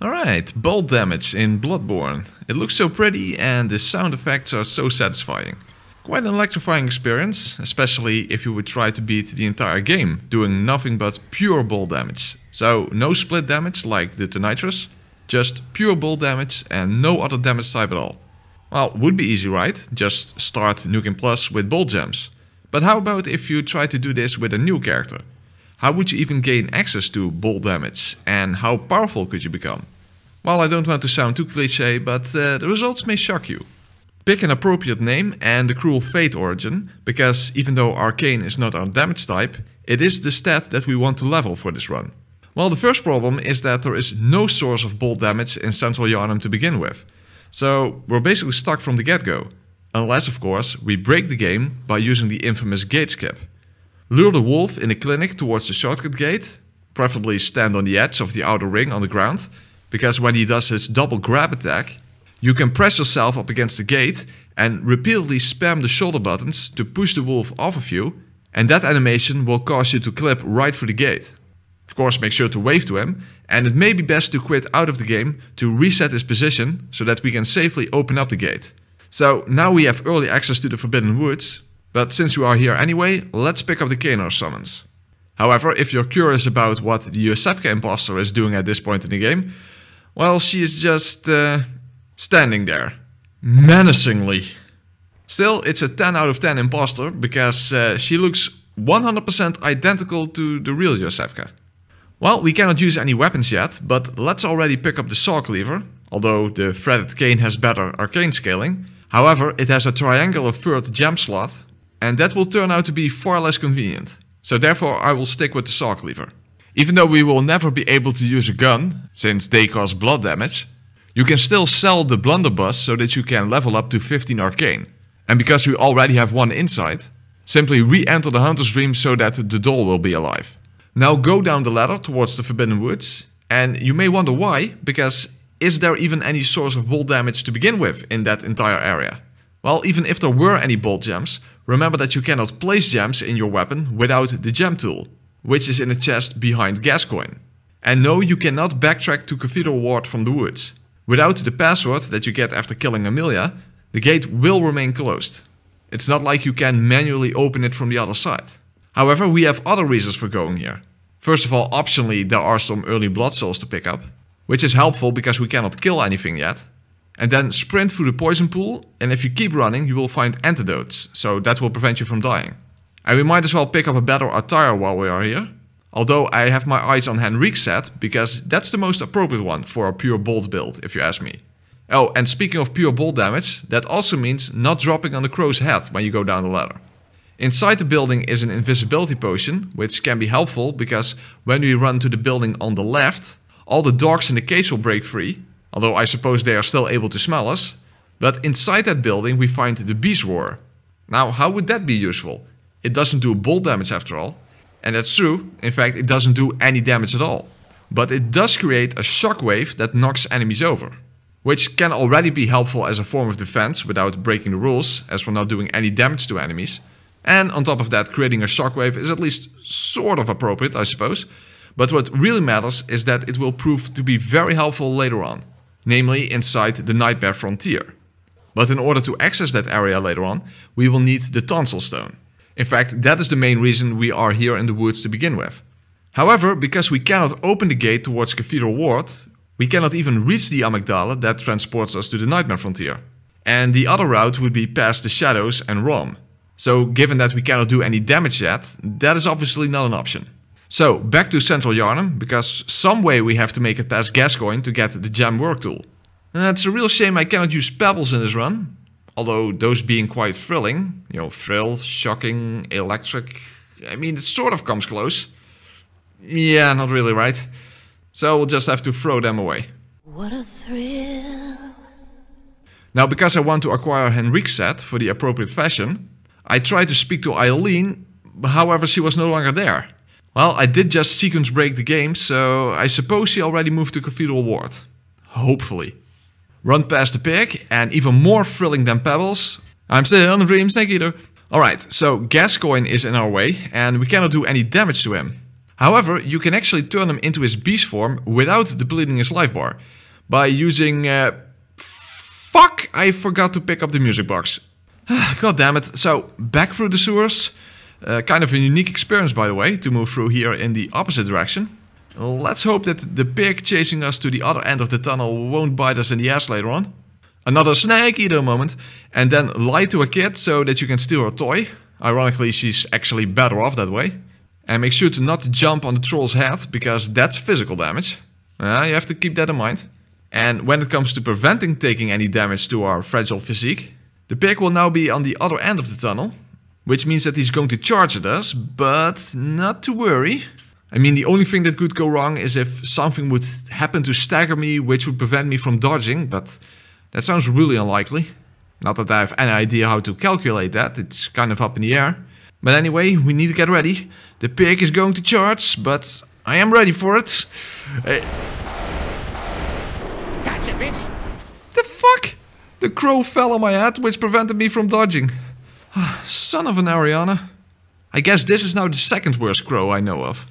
Alright, bolt damage in Bloodborne. It looks so pretty and the sound effects are so satisfying. Quite an electrifying experience, especially if you would try to beat the entire game, doing nothing but pure bolt damage. So no split damage like the tonitrus, just pure bolt damage and no other damage type at all. Well, would be easy, right? Just start Nukem Plus with bolt gems. But how about if you try to do this with a new character? How would you even gain access to bolt damage and how powerful could you become? Well, I don't want to sound too cliché, but the results may shock you. Pick an appropriate name and the Cruel Fate origin, because even though Arcane is not our damage type, it is the stat that we want to level for this run. Well, the first problem is that there is no source of bolt damage in Central Yharnam to begin with. So we're basically stuck from the get-go. Unless, of course, we break the game by using the infamous gate skip. Lure the wolf in the clinic towards the shortcut gate, preferably stand on the edge of the outer ring on the ground, because when he does his double grab attack, you can press yourself up against the gate and repeatedly spam the shoulder buttons to push the wolf off of you, and that animation will cause you to clip right through the gate. Of course, make sure to wave to him, and it may be best to quit out of the game to reset his position so that we can safely open up the gate. So now we have early access to the Forbidden Woods, but since we are here anyway, let's pick up the Canar summons. However, if you're curious about what the Yosefka imposter is doing at this point in the game, well, she is just standing there, menacingly. Still, it's a 10 out of 10 imposter because she looks 100% identical to the real Yosefka. Well, we cannot use any weapons yet, but let's already pick up the saw cleaver, although the threaded cane has better arcane scaling. However, it has a triangular third gem slot, and that will turn out to be far less convenient. So therefore I will stick with the saw cleaver. Even though we will never be able to use a gun, since they cause blood damage, you can still sell the blunderbuss so that you can level up to 15 arcane. And because we already have one inside, simply re-enter the Hunter's Dream so that the doll will be alive. Now go down the ladder towards the Forbidden Woods, and you may wonder why, because is there even any source of bolt damage to begin with in that entire area? Well, even if there were any bolt gems, remember that you cannot place gems in your weapon without the gem tool, which is in a chest behind Gascoigne. And no, you cannot backtrack to Cathedral Ward from the woods. Without the password that you get after killing Amelia, the gate will remain closed. It's not like you can manually open it from the other side. However, we have other reasons for going here. First of all, optionally there are some early blood souls to pick up, which is helpful because we cannot kill anything yet. And then sprint through the poison pool, and if you keep running you will find antidotes, so that will prevent you from dying. And we might as well pick up a better attire while we are here. Although I have my eyes on Henrique's set, because that's the most appropriate one for a pure bolt build, if you ask me. Oh, and speaking of pure bolt damage, that also means not dropping on the crow's head when you go down the ladder. Inside the building is an invisibility potion, which can be helpful because when we run to the building on the left, all the dogs in the cage will break free, although I suppose they are still able to smell us. But inside that building we find the Beast Roar. Now, how would that be useful? It doesn't do bolt damage after all. And that's true, in fact it doesn't do any damage at all. But it does create a shockwave that knocks enemies over. Which can already be helpful as a form of defense without breaking the rules, as we're not doing any damage to enemies. And on top of that, creating a shockwave is at least sort of appropriate, I suppose. But what really matters is that it will prove to be very helpful later on. Namely inside the Nightmare Frontier. But in order to access that area later on, we will need the Tonsil Stone. In fact, that is the main reason we are here in the woods to begin with. However, because we cannot open the gate towards Cathedral Ward, we cannot even reach the amygdala that transports us to the Nightmare Frontier. And the other route would be past the Shadows and Rom. So given that we cannot do any damage yet, that is obviously not an option. So back to Central Yharnam, because some way we have to make it past Gascoigne to get the gem work tool. It's a real shame I cannot use pebbles in this run. Although those being quite thrilling, you know, thrill, shocking, electric, I mean it sort of comes close. Yeah, not really, right? So we'll just have to throw them away. What a thrill. Now because I want to acquire Henrique's set for the appropriate fashion, I tried to speak to Eileen, however she was no longer there. Well, I did just sequence break the game, so I suppose she already moved to Cathedral Ward. Hopefully. Run past the pig, and even more thrilling than pebbles, I'm still on the Dream Snake Eater. Alright, so Gascoigne is in our way, and we cannot do any damage to him. However, you can actually turn him into his beast form without depleting his life bar by using... Fuck! I forgot to pick up the music box. God damn it. So, back through the sewers. Kind of a unique experience, by the way, to move through here in the opposite direction. Let's hope that the pig chasing us to the other end of the tunnel won't bite us in the ass later on. Another snake eater moment. And then lie to a kid so that you can steal her toy. Ironically, she's actually better off that way. And make sure to not jump on the troll's head, because that's physical damage. You have to keep that in mind. And when it comes to preventing taking any damage to our fragile physique, the pig will now be on the other end of the tunnel, which means that he's going to charge at us, but not to worry. I mean, the only thing that could go wrong is if something would happen to stagger me, which would prevent me from dodging, but that sounds really unlikely. Not that I have any idea how to calculate that, it's kind of up in the air. But anyway, we need to get ready. The pig is going to charge, but I am ready for it. Gotcha, bitch! The fuck? The crow fell on my head, which prevented me from dodging. Son of an Ariana. I guess this is now the second worst crow I know of.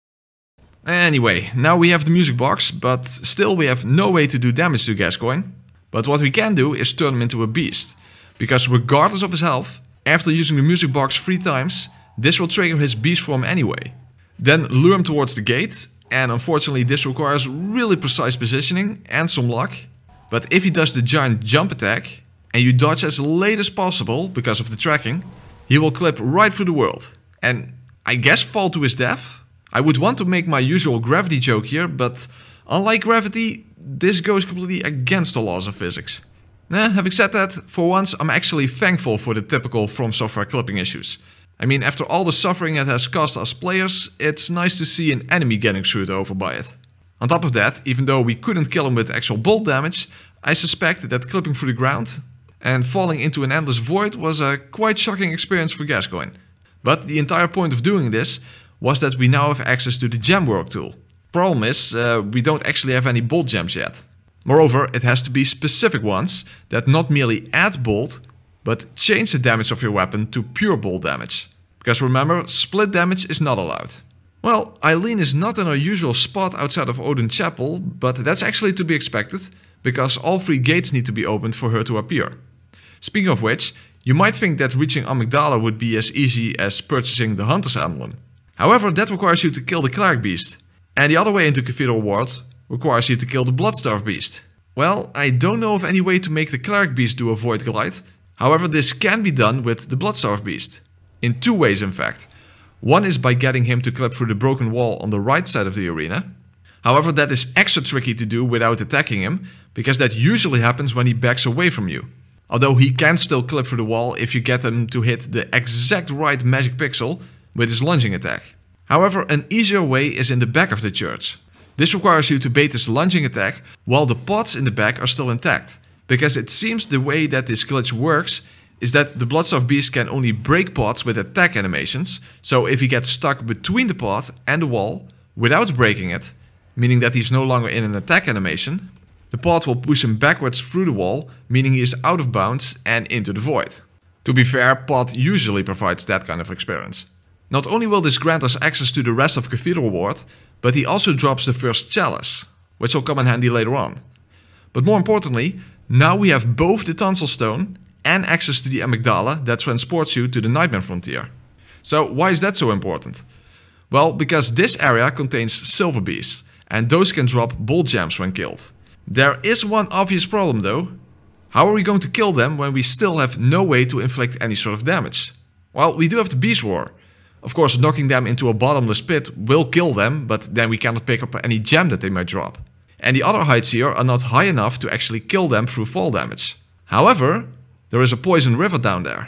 Anyway, now we have the music box, but still we have no way to do damage to Gascoigne. But what we can do is turn him into a beast. Because regardless of his health, after using the music box 3 times, this will trigger his beast form anyway. Then lure him towards the gate, and unfortunately this requires really precise positioning and some luck. But if he does the giant jump attack, and you dodge as late as possible because of the tracking, he will clip right through the world. And I guess fall to his death? I would want to make my usual gravity joke here, but unlike gravity, this goes completely against the laws of physics. Having said that, for once I'm actually thankful for the typical From Software clipping issues. I mean, after all the suffering it has caused us players, it's nice to see an enemy getting screwed over by it. On top of that, even though we couldn't kill him with actual bolt damage, I suspect that clipping through the ground and falling into an endless void was a quite shocking experience for Gascoigne. But the entire point of doing this was that we now have access to the gem work tool. Problem is, we don't actually have any bolt gems yet. Moreover, it has to be specific ones that not merely add bolt, but change the damage of your weapon to pure bolt damage. Because remember, split damage is not allowed. Well, Eileen is not in her usual spot outside of Odin Chapel, but that's actually to be expected, because all 3 gates need to be opened for her to appear. Speaking of which, you might think that reaching Amygdala would be as easy as purchasing the Hunter's Emblem. However, that requires you to kill the Cleric Beast. And the other way into Cathedral Ward requires you to kill the Bloodstarved Beast. Well, I don't know of any way to make the Cleric Beast do a Void Glide. However, this can be done with the Bloodstarved Beast. In 2 ways in fact. One is by getting him to clip through the broken wall on the right side of the arena. However, that is extra tricky to do without attacking him, because that usually happens when he backs away from you. Although he can still clip through the wall if you get him to hit the exact right magic pixel with his lunging attack. However, an easier way is in the back of the church. This requires you to bait his lunging attack while the pots in the back are still intact. Because it seems the way that this glitch works is that the Bloodstarved Beast can only break pots with attack animations, so if he gets stuck between the pot and the wall without breaking it, meaning that he's no longer in an attack animation, the pot will push him backwards through the wall, meaning he is out of bounds and into the void. To be fair, pot usually provides that kind of experience. Not only will this grant us access to the rest of Cathedral Ward, but he also drops the first chalice, which will come in handy later on. But more importantly, now we have both the Tonsil Stone and access to the Amygdala that transports you to the Nightmare Frontier. So why is that so important? Well, because this area contains Silver Beasts, and those can drop bolt gems when killed. There is one obvious problem though. How are we going to kill them when we still have no way to inflict any sort of damage? Well, we do have the Beast Roar. Of course, knocking them into a bottomless pit will kill them, but then we cannot pick up any gem that they might drop. And the other heights here are not high enough to actually kill them through fall damage. However, there is a poison river down there.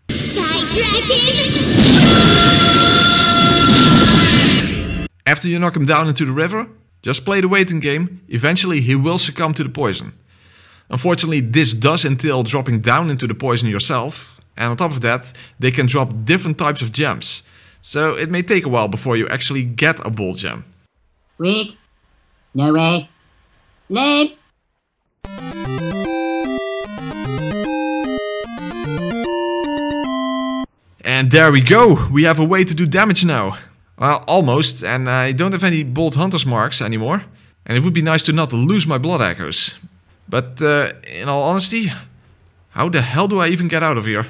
After you knock him down into the river, just play the waiting game, eventually he will succumb to the poison. Unfortunately, this does entail dropping down into the poison yourself, and on top of that, they can drop different types of gems. So it may take a while before you actually get a bolt gem. Weak. No way. Lame. And there we go, we have a way to do damage now. Well, almost, and I don't have any bolt hunter's marks anymore. And it would be nice to not lose my blood echoes. But in all honesty, how the hell do I even get out of here?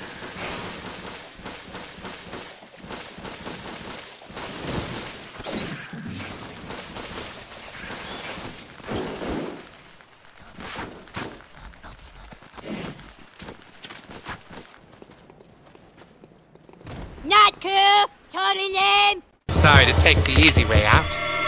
Not cool! Totally lame! Sorry to take the easy way out.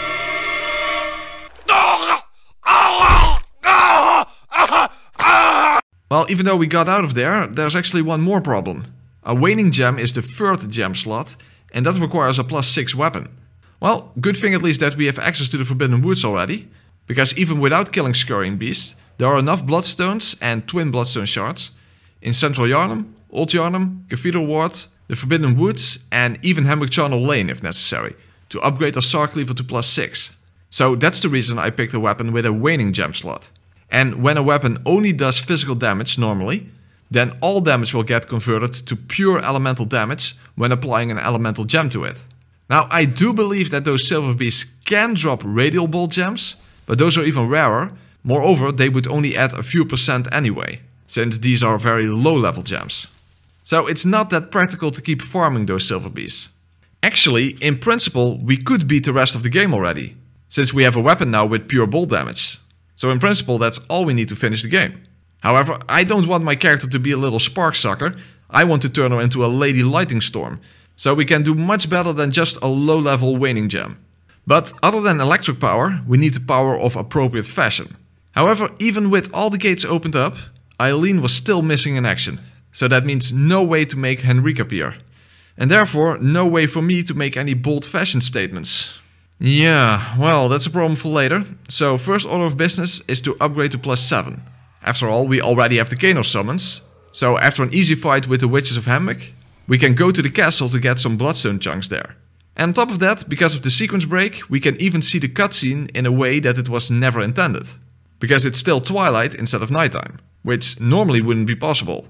Well, even though we got out of there, there's actually one more problem. A waning gem is the third gem slot, and that requires a +6 weapon. Well, good thing at least that we have access to the Forbidden Woods already, because even without killing Scurrying Beasts, there are enough Bloodstones and Twin Bloodstone Shards in Central Yharnam, Old Yharnam, Cathedral Ward, the Forbidden Woods, and even Hemwick Charnel Lane if necessary, to upgrade our Sark Cleaver to +6. So that's the reason I picked a weapon with a waning gem slot. And when a weapon only does physical damage normally, then all damage will get converted to pure elemental damage when applying an elemental gem to it. Now I do believe that those silver beasts can drop radial bolt gems, but those are even rarer. Moreover, they would only add a few percent anyway, since these are very low level gems. So it's not that practical to keep farming those silver beasts. Actually, in principle, we could beat the rest of the game already, since we have a weapon now with pure bolt damage. So in principle, that's all we need to finish the game. However, I don't want my character to be a little spark sucker. I want to turn her into a Lady Lightning Storm, so we can do much better than just a low level waning gem. But other than electric power, we need the power of appropriate fashion. However, even with all the gates opened up, Eileen was still missing in action. So that means no way to make Henrique appear. And therefore, no way for me to make any bold fashion statements. Yeah, well, that's a problem for later. So first order of business is to upgrade to +7. After all, we already have the Kano summons. So after an easy fight with the Witches of Hemwick, we can go to the castle to get some Bloodstone chunks there. And on top of that, because of the sequence break, we can even see the cutscene in a way that it was never intended. Because it's still twilight instead of nighttime, which normally wouldn't be possible.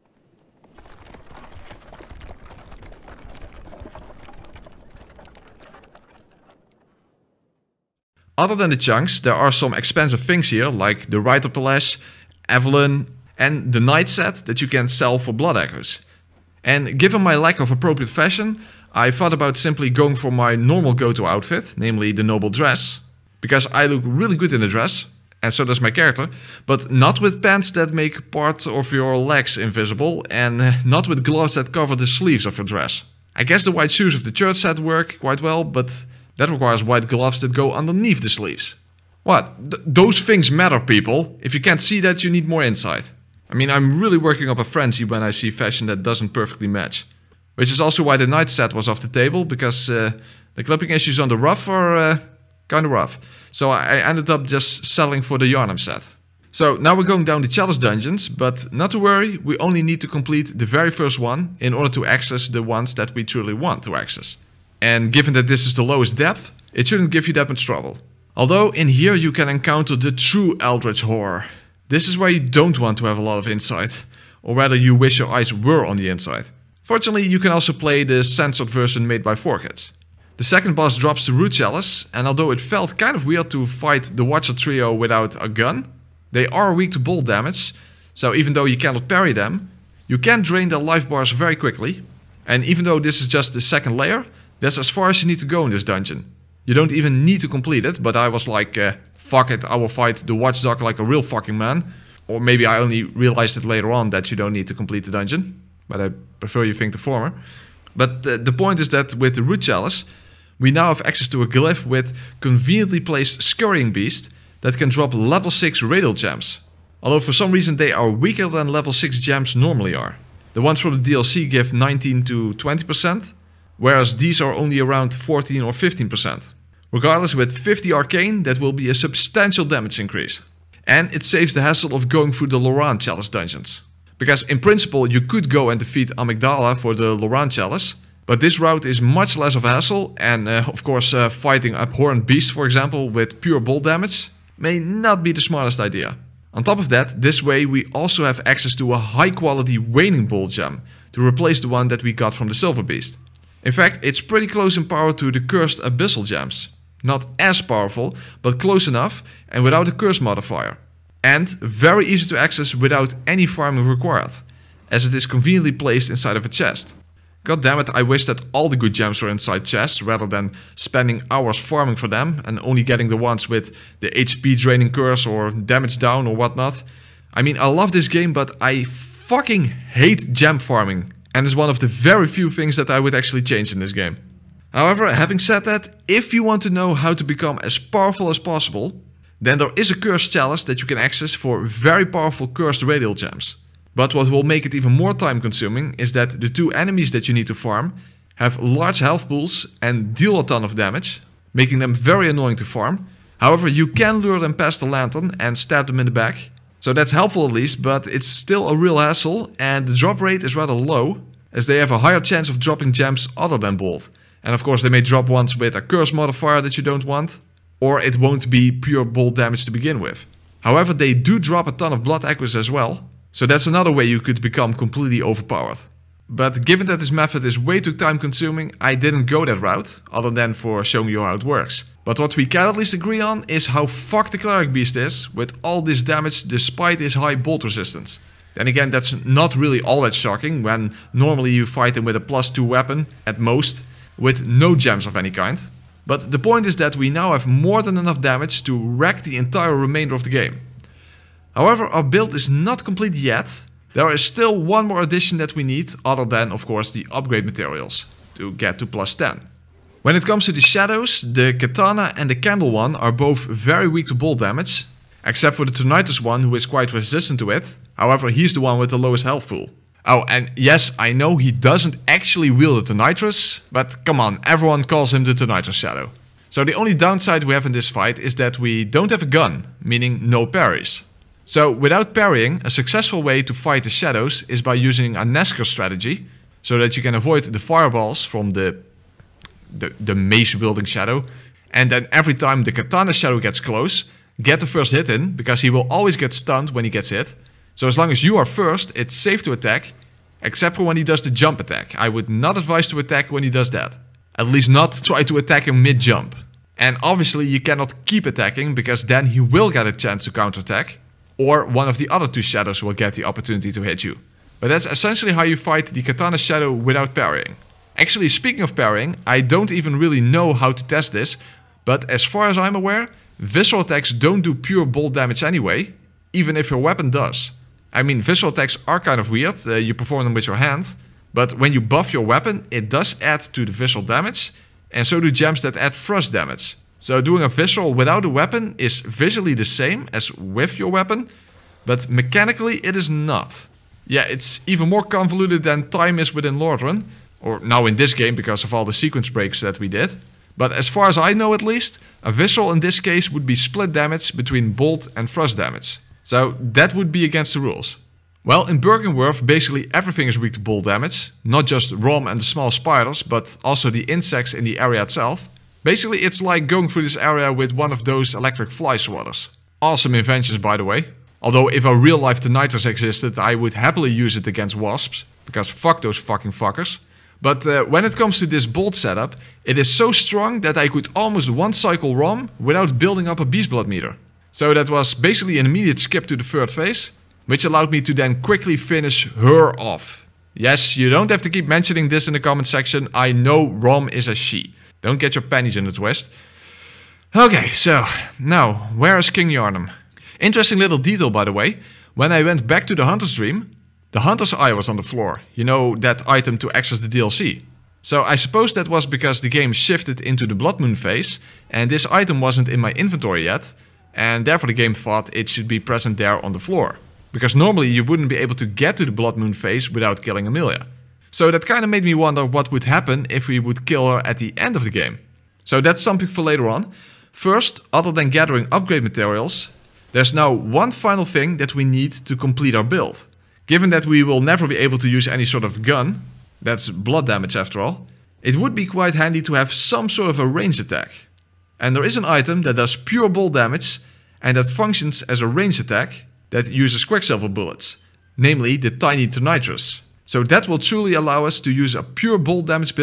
Other than the chunks, there are some expensive things here, like the Rite of the Lash, Evelyn, and the Night Set that you can sell for blood echoes. And given my lack of appropriate fashion, I thought about simply going for my normal go-to outfit, namely the noble dress. Because I look really good in the dress, and so does my character, but not with pants that make part of your legs invisible, and not with gloves that cover the sleeves of your dress. I guess the white shoes of the church set work quite well, but that requires white gloves that go underneath the sleeves. What? Those things matter, people. If you can't see that, you need more insight. I mean, I'm really working up a frenzy when I see fashion that doesn't perfectly match. Which is also why the night set was off the table, because the clipping issues on the ruff are kinda rough. So I ended up just selling for the Yharnam set. So now we're going down the chalice dungeons, but not to worry, we only need to complete the very first one in order to access the ones that we truly want to access. And given that this is the lowest depth, it shouldn't give you that much trouble. Although in here you can encounter the true Eldritch Horror. This is where you don't want to have a lot of insight, or rather you wish your eyes were on the inside. Fortunately, you can also play the censored version made by 4Kids. The second boss drops the Root Chalice, and although it felt kind of weird to fight the Watcher trio without a gun, they are weak to bolt damage, so even though you cannot parry them, you can drain their life bars very quickly. And even though this is just the second layer, that's as far as you need to go in this dungeon. You don't even need to complete it, but I was like, fuck it, I will fight the Watchdog like a real fucking man. Or maybe I only realized it later on that you don't need to complete the dungeon, but I prefer you think the former. But the point is that with the Root Chalice, we now have access to a glyph with conveniently placed Scurrying Beast that can drop level 6 radial gems. Although for some reason they are weaker than level 6 gems normally are. The ones from the DLC give 19 to 20%, whereas these are only around 14 or 15%. Regardless, with 50 arcane, that will be a substantial damage increase. And it saves the hassle of going through the Loran Chalice dungeons. Because in principle you could go and defeat Amygdala for the Loran Chalice, but this route is much less of a hassle, and of course fighting Abhorrent Beast, for example, with pure bolt damage may not be the smartest idea. On top of that, this way we also have access to a high quality Waning Bolt gem to replace the one that we got from the Silver Beast. In fact, it's pretty close in power to the cursed abyssal gems. Not as powerful, but close enough and without a curse modifier. And very easy to access without any farming required, as it is conveniently placed inside of a chest. God damn it, I wish that all the good gems were inside chests rather than spending hours farming for them and only getting the ones with the HP draining curse or damage down or whatnot. I mean, I love this game, but I fucking hate gem farming, and it's one of the very few things that I would actually change in this game. However, having said that, if you want to know how to become as powerful as possible, then there is a cursed chalice that you can access for very powerful cursed radial gems. But what will make it even more time consuming is that the two enemies that you need to farm have large health pools and deal a ton of damage, making them very annoying to farm. However, you can lure them past the lantern and stab them in the back. So that's helpful at least, but it's still a real hassle and the drop rate is rather low, as they have a higher chance of dropping gems other than bolt. And of course they may drop ones with a curse modifier that you don't want, or it won't be pure bolt damage to begin with. However, they do drop a ton of blood echoes as well, so that's another way you could become completely overpowered. But given that this method is way too time consuming, I didn't go that route, other than for showing you how it works. But what we can at least agree on is how fucked the cleric beast is with all this damage despite his high bolt resistance. Then again, that's not really all that shocking when normally you fight him with a +2 weapon at most, with no gems of any kind. But the point is that we now have more than enough damage to wreck the entire remainder of the game. However, our build is not complete yet. There is still one more addition that we need, other than of course the upgrade materials, to get to +10. When it comes to the shadows, the katana and the candle one are both very weak to bolt damage, except for the tonitrus one who is quite resistant to it. However, he's the one with the lowest health pool. Oh, and yes, I know he doesn't actually wield the tonitrus, but come on, everyone calls him the tonitrus shadow. So the only downside we have in this fight is that we don't have a gun, meaning no parries. So without parrying, a successful way to fight the shadows is by using a Nesker strategy, so that you can avoid the fireballs from the mace wielding shadow, and then every time the katana shadow gets close, get the first hit in, because he will always get stunned when he gets hit. So as long as you are first, it's safe to attack, except for when he does the jump attack. I would not advise to attack when he does that. At least not try to attack him mid-jump. And obviously you cannot keep attacking, because then he will get a chance to counterattack, or one of the other two shadows will get the opportunity to hit you. But that's essentially how you fight the katana shadow without parrying. Actually, speaking of parrying, I don't even really know how to test this, but as far as I'm aware, visceral attacks don't do pure bolt damage anyway, even if your weapon does. I mean, visceral attacks are kind of weird, you perform them with your hand, but when you buff your weapon, it does add to the visceral damage, and so do gems that add thrust damage. So doing a visceral without a weapon is visually the same as with your weapon, but mechanically it is not. Yeah, it's even more convoluted than time is within Lordran, or now in this game because of all the sequence breaks that we did. But as far as I know at least, a visceral in this case would be split damage between bolt and thrust damage. So that would be against the rules. Well, in Bergenworth basically everything is weak to bolt damage, not just Rom and the small spiders, but also the insects in the area itself. Basically it's like going through this area with one of those electric fly swatters. Awesome inventions, by the way. Although if a real life tonitrus existed, I would happily use it against wasps, because fuck those fucking fuckers. But when it comes to this bolt setup, it is so strong that I could almost one cycle Rom without building up a beast blood meter. So that was basically an immediate skip to the third phase, which allowed me to then quickly finish her off. Yes, you don't have to keep mentioning this in the comment section, I know Rom is a she. Don't get your panties in a twist. Okay, so now, where is King Yarnum? Interesting little detail, by the way. When I went back to the Hunter's Dream, the Hunter's Eye was on the floor. You know, that item to access the DLC. So I suppose that was because the game shifted into the Blood Moon phase, and this item wasn't in my inventory yet, and therefore the game thought it should be present there on the floor. Because normally you wouldn't be able to get to the Blood Moon phase without killing Amelia. So that kind of made me wonder what would happen if we would kill her at the end of the game. So that's something for later on. First, other than gathering upgrade materials, there's now one final thing that we need to complete our build. Given that we will never be able to use any sort of gun, that's blood damage after all, it would be quite handy to have some sort of a ranged attack. And there is an item that does pure bolt damage and that functions as a ranged attack that uses quicksilver bullets, namely the tiny tonitrus. So that will truly allow us to use a pure bolt damage build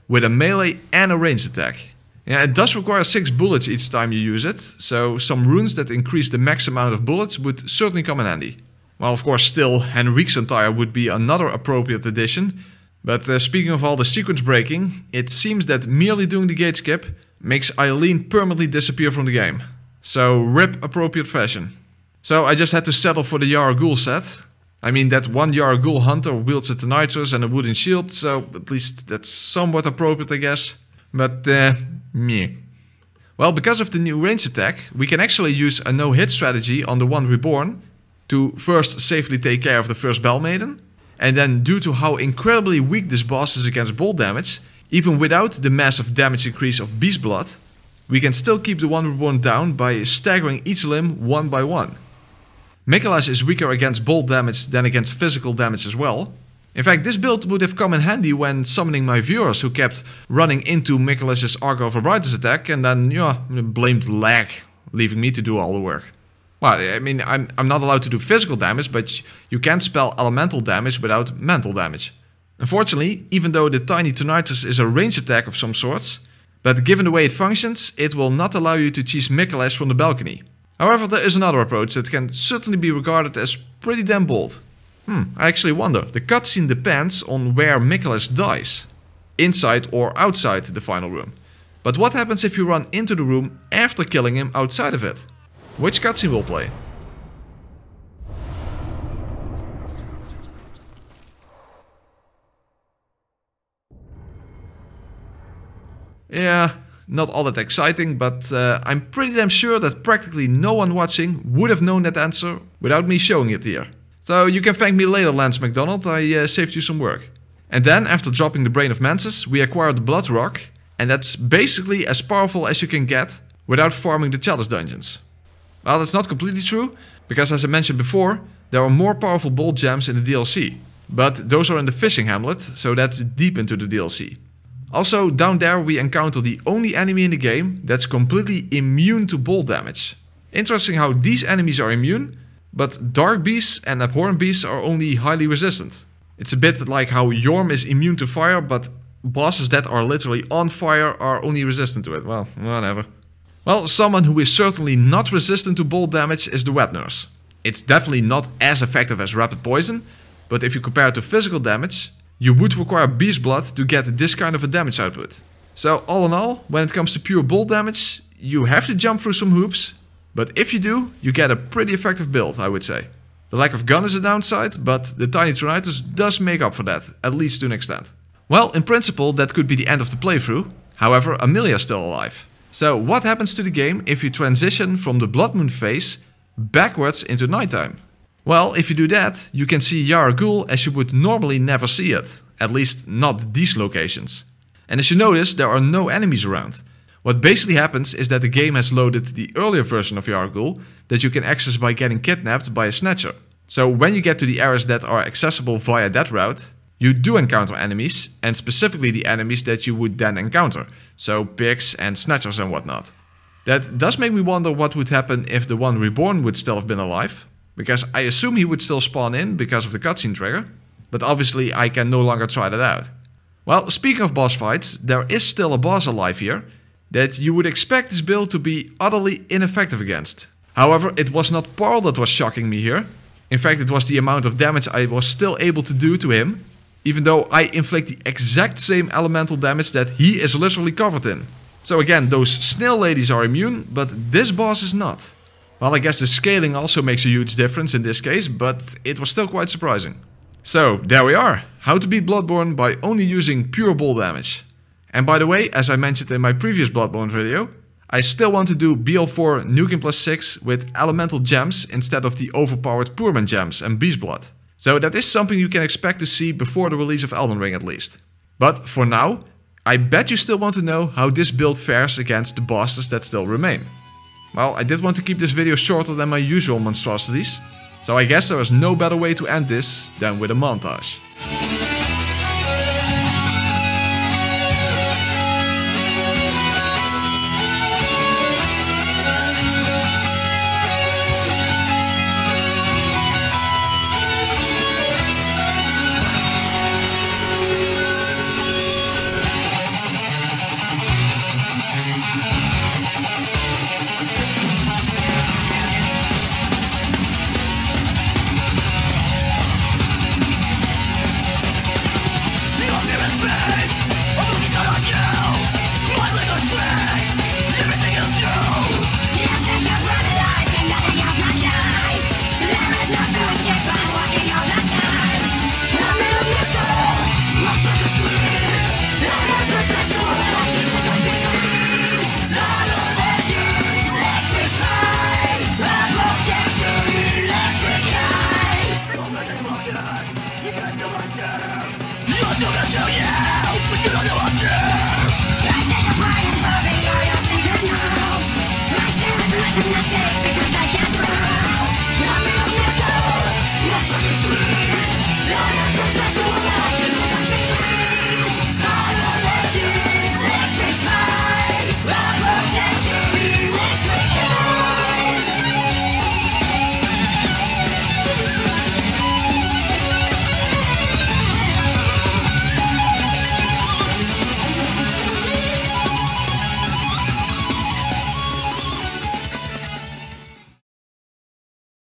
with a melee and a ranged attack. Yeah, it does require 6 bullets each time you use it, so some runes that increase the max amount of bullets would certainly come in handy. Well, of course, still, Henrik's attire would be another appropriate addition, but speaking of all the sequence breaking, it seems that merely doing the gate skip makes Eileen permanently disappear from the game. So, rip appropriate fashion. So I just had to settle for the Yara Ghoul set. I mean, that one Yara Ghoul hunter wields a tonitrus and a wooden shield, so at least that's somewhat appropriate, I guess. But, meh. Well, because of the new range attack, we can actually use a no-hit strategy on the one reborn to first safely take care of the first Bell Maiden, and then due to how incredibly weak this boss is against bolt damage, even without the massive damage increase of Beast Blood, we can still keep the one reborn down by staggering each limb one by one. Mikolash is weaker against bolt damage than against physical damage as well. In fact, this build would have come in handy when summoning my viewers who kept running into Mikolash's Argo of Arbrightus attack and then, blamed lag, leaving me to do all the work. Well, I mean, I'm not allowed to do physical damage, but you can't spell elemental damage without mental damage. Unfortunately, even though the tiny tonitrus is a range attack of some sorts, but given the way it functions, it will not allow you to cheese Mikolash from the balcony. However, there is another approach that can certainly be regarded as pretty damn bold. I actually wonder, the cutscene depends on where Mikolash dies. Inside or outside the final room. But what happens if you run into the room after killing him outside of it? Which cutscene will play? Yeah, not all that exciting, but I'm pretty damn sure that practically no one watching would have known that answer without me showing it here. So you can thank me later, Lance McDonald, I saved you some work. And then, after dropping the Brain of Mansus, we acquired the Blood Rock, and that's basically as powerful as you can get without farming the Chalice dungeons. Well, that's not completely true, because as I mentioned before, there are more powerful bolt gems in the DLC. But those are in the Fishing Hamlet, so that's deep into the DLC. Also, down there we encounter the only enemy in the game that's completely immune to bolt damage. Interesting how these enemies are immune, but Dark Beasts and Abhorrent Beasts are only highly resistant. It's a bit like how Yorm is immune to fire, but bosses that are literally on fire are only resistant to it. Well, whatever. Well, someone who is certainly not resistant to bolt damage is the Wet Nurse. It's definitely not as effective as Rapid Poison, but if you compare it to physical damage, you would require Beast Blood to get this kind of a damage output. So all in all, when it comes to pure bolt damage, you have to jump through some hoops, but if you do, you get a pretty effective build, I would say. The lack of gun is a downside, but the tiny tonitrus does make up for that, at least to an extent. Well, in principle, that could be the end of the playthrough. However, Amelia's still alive. So what happens to the game if you transition from the Blood Moon phase backwards into nighttime? Well, if you do that, you can see Yara Ghoul as you would normally never see it. At least not these locations. And as you notice, there are no enemies around. What basically happens is that the game has loaded the earlier version of Yara Ghoul that you can access by getting kidnapped by a snatcher. So when you get to the areas that are accessible via that route, you do encounter enemies, and specifically the enemies that you would then encounter. So pigs and snatchers and whatnot. That does make me wonder what would happen if the one reborn would still have been alive. Because I assume he would still spawn in because of the cutscene trigger. But obviously I can no longer try that out. Well, speaking of boss fights, there is still a boss alive here that you would expect this build to be utterly ineffective against. However, it was not Parl that was shocking me here. In fact, it was the amount of damage I was still able to do to him, even though I inflict the exact same elemental damage that he is literally covered in. So again, those snail ladies are immune, but this boss is not. Well, I guess the scaling also makes a huge difference in this case, but it was still quite surprising. So, there we are. How to beat Bloodborne by only using pure bolt damage. And by the way, as I mentioned in my previous Bloodborne video, I still want to do BL4 Nuking plus 6 with elemental gems instead of the overpowered Poorman gems and Beast Blood. So that is something you can expect to see before the release of Elden Ring at least. But for now, I bet you still want to know how this build fares against the bosses that still remain. Well, I did want to keep this video shorter than my usual monstrosities, so I guess there is no better way to end this than with a montage.